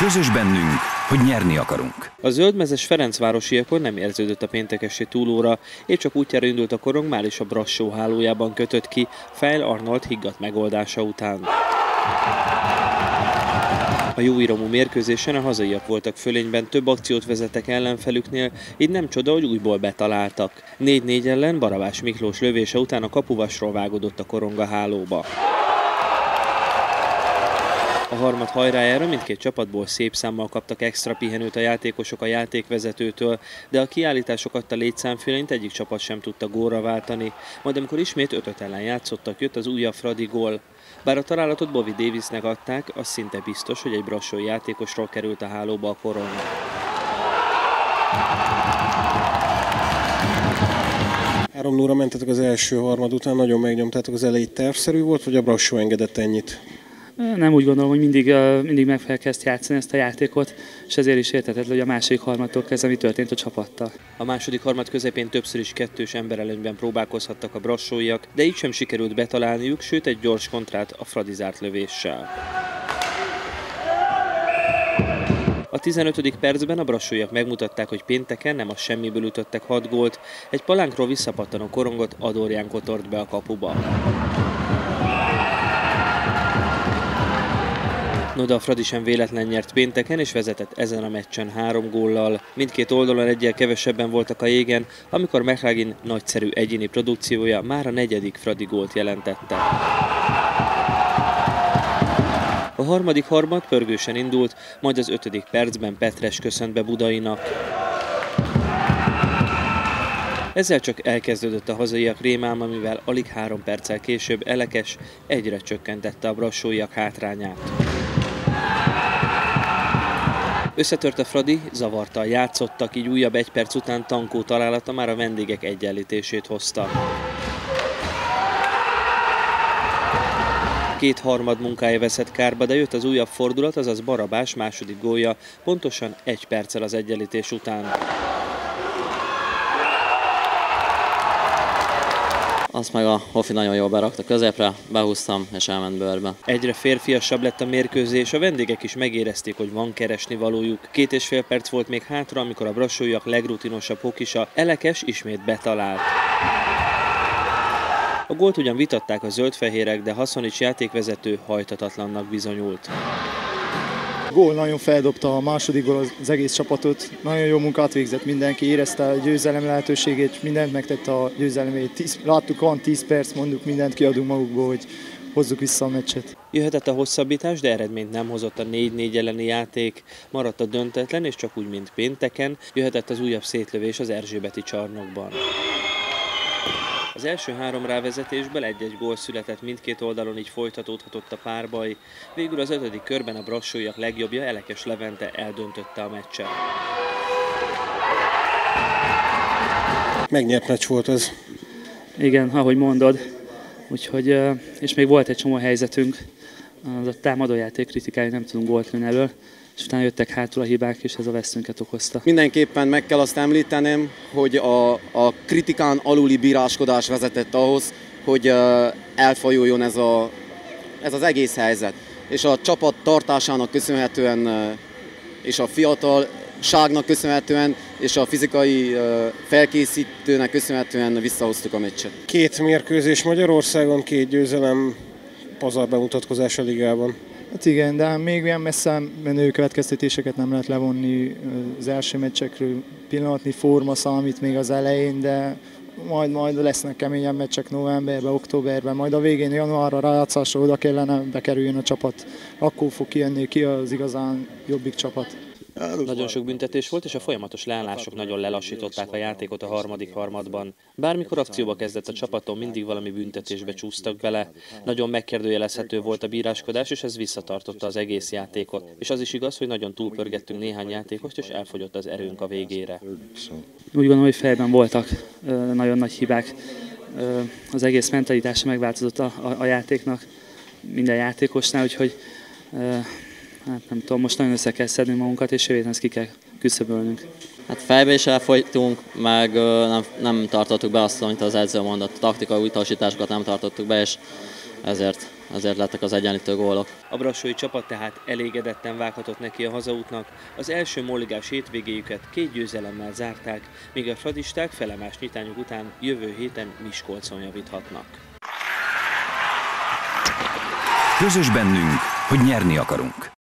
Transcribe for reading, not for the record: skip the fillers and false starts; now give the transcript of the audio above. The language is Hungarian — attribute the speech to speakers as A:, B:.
A: Közös bennünk, hogy nyerni akarunk.
B: A zöldmezes ferencvárosiakon nem érződött a péntekesti túlóra, épp csak útjára indult a korong, már is a Brassó hálójában kötött ki, Fejl Arnold higgadt megoldása után. A jó iramú mérkőzésen a hazaiak voltak fölényben, több akciót vezettek ellenfelüknél, így nem csoda, hogy újból betaláltak. 4-4 ellen Barabás Miklós lövése után a kapuvasról vágódott a korong a hálóba. A harmad hajrájára mindkét csapatból szép számmal kaptak extra pihenőt a játékosok a játékvezetőtől, de a kiállítások adta létszámfélenyt egyik csapat sem tudta gólra váltani, majd amikor ismét 5-5 ellen játszottak, jött az újabb Fradi gól. Bár a találatot Bobby Davisnek adták, az szinte biztos, hogy egy brassói játékosról került a hálóba a korong.
C: Három 0-ra mentetek az első harmad után, nagyon megnyomtátok, az elejét tervszerű volt, vagy a Brassó engedett ennyit?
D: Nem úgy gondolom, hogy mindig meg kell kezd játszani ezt a játékot, és ezért is érthetetlen, hogy a második harmadtól kezdve mi történt a csapattal.
B: A második harmad közepén többször is kettős emberelőnyben próbálkozhattak a brassóiak, de így sem sikerült betalálniuk, sőt egy gyors kontrát a Fradi zárt lövéssel. A 15. percben a brassóiak megmutatták, hogy pénteken nem a semmiből ütöttek 6 gólt, egy palánkról visszapattanó korongot Adorján kotort be a kapuba. No, de a Fradi sem véletlen nyert pénteken, és vezetett ezen a meccsen 3 góllal. Mindkét oldalon egyel kevesebben voltak a jégen, amikor McLagin nagyszerű egyéni produkciója már a 4. Fradi gólt jelentette. A harmadik harmad pörgősen indult, majd az 5. percben Petres köszönt be Budainak. Ezzel csak elkezdődött a hazaiak rémálma, mivel alig 3 perccel később Elekes egyre csökkentette a brassóiak hátrányát. Összetört a Fradi, zavartal játszottak, így újabb 1 perc után Tankó találata már a vendégek egyenlítését hozta. Két harmad munkája veszett kárba, de jött az újabb fordulat, azaz Barabás második gólja, pontosan 1 perccel az egyenlítés után.
E: Azt meg a Hofi nagyon jól berakta középre, behúztam és elment bőrbe.
B: Egyre férfiasabb lett a mérkőzés, a vendégek is megérezték, hogy van keresni valójuk. 2,5 perc volt még hátra, amikor a brassóiak legrutinosabb hokisa, Elekes ismét betalált. A gólt ugyan vitatták a zöldfehérek, de Haszonics játékvezető hajtatatlannak bizonyult.
F: A gól nagyon feldobta a második gól az egész csapatot, nagyon jó munkát végzett mindenki, érezte a győzelem lehetőségét, mindent megtette a győzelemét. Láttuk, van 10 perc, mondjuk mindent kiadunk magukból, hogy hozzuk vissza a meccset.
B: Jöhetett a hosszabbítás, de eredményt nem hozott a 4-4 elleni játék, maradt a döntetlen, és csak úgy, mint pénteken, jöhetett az újabb szétlövés az erzsébeti csarnokban. Az első 3 rávezetésből 1-1 gól született mindkét oldalon, így folytatódhatott a párbaj. Végül az 5. körben a brassóiak legjobbja, Elekes Levente eldöntötte a meccset.
C: Megnyert meccs volt ez.
D: Igen, ahogy mondod. Úgyhogy, és még volt egy csomó helyzetünk, az a támadójáték kritikája, nem tudunk gólt lőni elől, és utána jöttek hátul a hibák, és ez a vesztünket okozta.
G: Mindenképpen meg kell azt említenem, hogy a kritikán aluli bíráskodás vezetett ahhoz, hogy elfajuljon ez az egész helyzet. És a csapat tartásának köszönhetően, és a fiatalságnak köszönhetően, és a fizikai felkészítőnek köszönhetően visszahoztuk a meccset.
C: 2 mérkőzés Magyarországon, 2 győzelem, pazar bemutatkozás a ligában.
F: Hát igen, de még ilyen messze menő következtetéseket nem lehet levonni az első meccsekről. Pillanatnyi forma számít még az elején, de majd lesznek keményebb meccsek novemberben, októberben, majd a végén januárra rájátszásra oda kellene bekerüljön a csapat. Akkor fog kijönni ki az igazán jobbik csapat.
B: Nagyon sok büntetés volt, és a folyamatos leállások nagyon lelassították a játékot a harmadik harmadban. Bármikor akcióba kezdett a csapaton, mindig valami büntetésbe csúsztak bele. Nagyon megkérdőjelezhető volt a bíráskodás, és ez visszatartotta az egész játékot. És az is igaz, hogy nagyon túlpörgettünk néhány játékost, és elfogyott az erőnk a végére.
D: Úgy gondolom, hogy fejben voltak nagyon nagy hibák. Az egész mentalitása megváltozott a játéknak, minden játékosnál, úgyhogy hát nem tudom, most nagyon össze kell szedni magunkat, és jövőre ezt ki kell küszöbölnünk.
E: Hát fejbe is elfogytunk, meg nem tartottuk be azt, amit az edző mondott. Taktikai utasításokat nem tartottuk be, és ezért ezért lettek az egyenlítő gólok.
B: A brassói csapat tehát elégedetten vághatott neki a hazaútnak, az első molligás hétvégéjüket 2 győzelemmel zárták, míg a fradisták felemás nyitányuk után jövő héten Miskolcon javíthatnak.
A: Közös bennünk, hogy nyerni akarunk.